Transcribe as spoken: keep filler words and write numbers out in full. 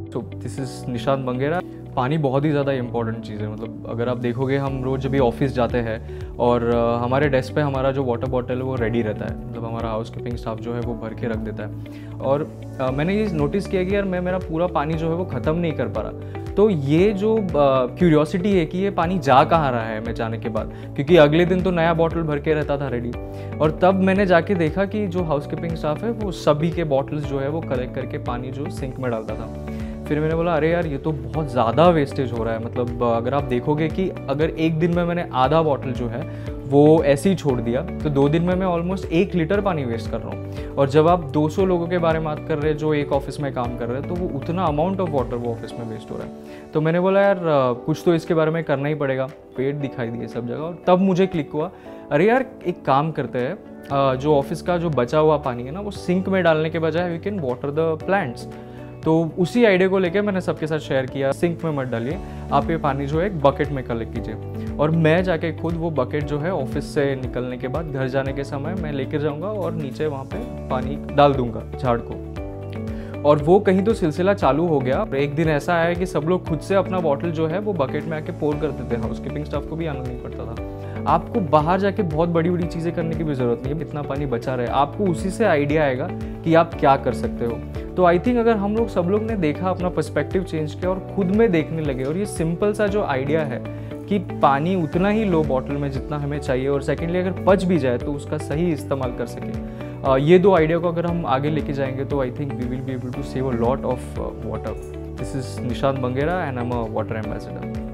So this is Nishant Bangera. पानी बहुत ही ज़्यादा इंपॉर्टेंट चीज़ है। मतलब अगर आप देखोगे, हम रोज़ जब भी ऑफिस जाते हैं और uh, हमारे डेस्क पे हमारा जो वाटर बॉटल है वो रेडी रहता है। मतलब हमारा हाउस कीपिंग स्टाफ जो है वो भर के रख देता है। और uh, मैंने ये नोटिस किया कि यार मैं मेरा पूरा पानी जो है वो ख़त्म नहीं कर पा रहा। तो ये जो क्यूरियोसिटी uh, है कि ये पानी जा कहाँ रहा है मैं जाने के बाद, क्योंकि अगले दिन तो नया बॉटल भर के रहता था रेडी। और तब मैंने जाके देखा कि जो हाउस कीपिंग स्टाफ है वो सभी के बॉटल्स जो है वो कलेक्ट करके पानी जो सिंक में डालता था। फिर मैंने बोला अरे यार ये तो बहुत ज़्यादा वेस्टेज हो रहा है। मतलब अगर आप देखोगे कि अगर एक दिन में मैंने आधा बॉटल जो है वो ऐसे ही छोड़ दिया तो दो दिन में मैं ऑलमोस्ट एक लीटर पानी वेस्ट कर रहा हूँ। और जब आप दो सौ लोगों के बारे में बात कर रहे हैं जो एक ऑफिस में काम कर रहे हैं, तो वो उतना अमाउंट ऑफ वाटर वो ऑफिस में वेस्ट हो रहा है। तो मैंने बोला यार कुछ तो इसके बारे में करना ही पड़ेगा। पेड़ दिखाई दिए सब जगह और तब मुझे क्लिक हुआ, अरे यार एक काम करते हैं, जो ऑफिस का जो बचा हुआ पानी है ना वो सिंक में डालने के बजाय we can water the plants. तो उसी आइडिया को लेकर मैंने सबके साथ शेयर किया, सिंक में मत डालिए, आप ये पानी जो है एक बकेट में कलेक्ट कीजिए। और मैं जाके खुद वो बकेट जो है ऑफिस से निकलने के बाद घर जाने के समय मैं लेकर जाऊंगा और नीचे वहाँ पे पानी डाल दूंगा झाड़ को। और वो कहीं तो सिलसिला चालू हो गया। एक दिन ऐसा आया कि सब लोग खुद से अपना बॉटल जो है वो बकेट में आके पोर करते थे। हाउस कीपिंग स्टाफ को भी आना नहीं पड़ता था। आपको बाहर जाके बहुत बड़ी बड़ी चीज़ें करने की भी ज़रूरत नहीं है। इतना पानी बचा रहे, आपको उसी से आइडिया आएगा कि आप क्या कर सकते हो। तो आई थिंक अगर हम लोग सब लोग ने देखा, अपना पर्सपेक्टिव चेंज किया और खुद में देखने लगे, और ये सिंपल सा जो आइडिया है कि पानी उतना ही लो बॉटल में जितना हमें चाहिए, और सेकेंडली अगर बच भी जाए तो उसका सही इस्तेमाल कर सके, ये दो आइडिया को अगर हम आगे लेके जाएंगे तो I think we will be able to save a lot of water. This is Nishant Bangera and I am a water ambassador.